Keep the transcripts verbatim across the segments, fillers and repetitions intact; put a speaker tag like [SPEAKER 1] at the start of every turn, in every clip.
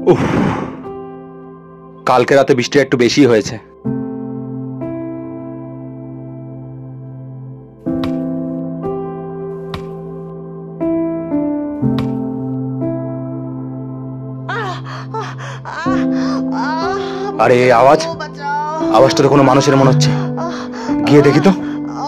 [SPEAKER 1] উফ, কালকে রাতে বৃষ্টি একটু বেশি হয়েছে। আরে আওয়াজ আওয়াজটা তো কোনো মানুষের মনে হচ্ছে, গিয়ে দেখি তো।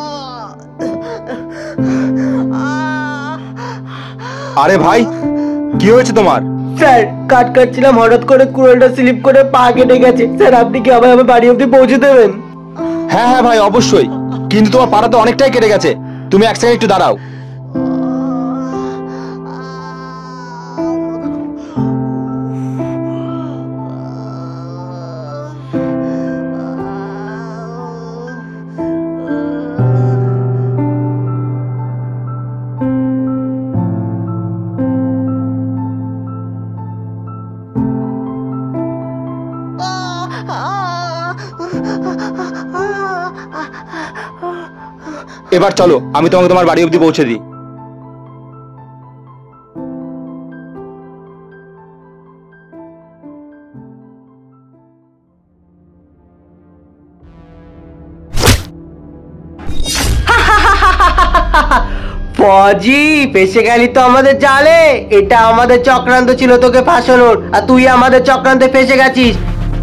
[SPEAKER 1] আরে ভাই, কি হয়েছে তোমার?
[SPEAKER 2] স্যার, কাট কাটছিলাম, হঠাৎ করে কুড়ালটা স্লিপ করে পা কেটে গেছে। স্যার, আপনি কি আবার আমার বাড়ি অবধি পৌঁছে দেবেন?
[SPEAKER 1] হ্যাঁ হ্যাঁ ভাই, অবশ্যই, কিন্তু তোমার পাটা তো অনেকটাই কেটে গেছে। তুমি এক সেকেন্ড একটু দাঁড়াও। এবার চলো, আমি তোমাকে তোমার বাড়ি অবধি পৌঁছে দিই।
[SPEAKER 2] ফৌজি, ফেসে গেলি তো আমাদের জালে। এটা আমাদের চক্রান্ত ছিল তোকে ফাঁসানোর, আর তুই আমাদের চক্রান্তে ফেসে গেছিস।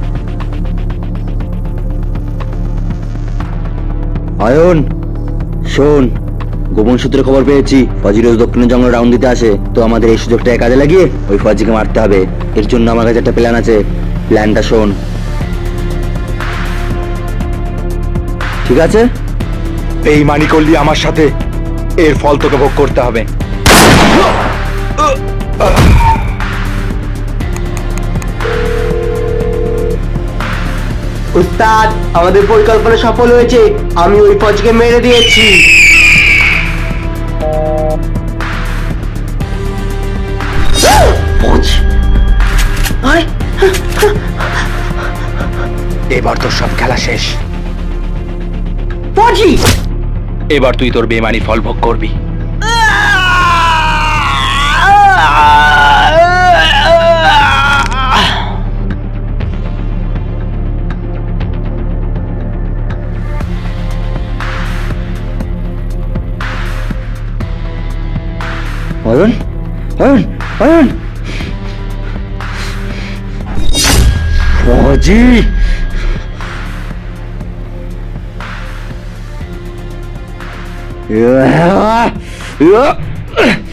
[SPEAKER 3] আয়ন, শোন, গোপন সূত্রে খবর পেয়েছি ফৌজি রোজ দক্ষিণের জঙ্গলে রাউন্ড দিতে আসে। তো আমাদের এই সুযোগটা কাজে লাগিয়ে ওই ফৌজিকে মারতে হবে। এর জন্য আমার কাছে একটা প্ল্যান আছে। প্ল্যানটা শোন, ঠিক আছে?
[SPEAKER 1] এই মানি করলি আমার সাথে, এর ফল তোকে ভোগ করতে হবে।
[SPEAKER 2] উস্তাদ, আমাদের পরিকল্পনা সফল হয়েছে। আমি ওই ফৌজিকে মেরে দিয়েছি।
[SPEAKER 1] এবার তোর সব খেলা শেষ।
[SPEAKER 2] ফৌজি,
[SPEAKER 1] এবার তুই তোর বেমানি ফল ভোগ করবি।
[SPEAKER 3] আয়ন, আয়ন, আয়ন, ফৌজি, Yeah.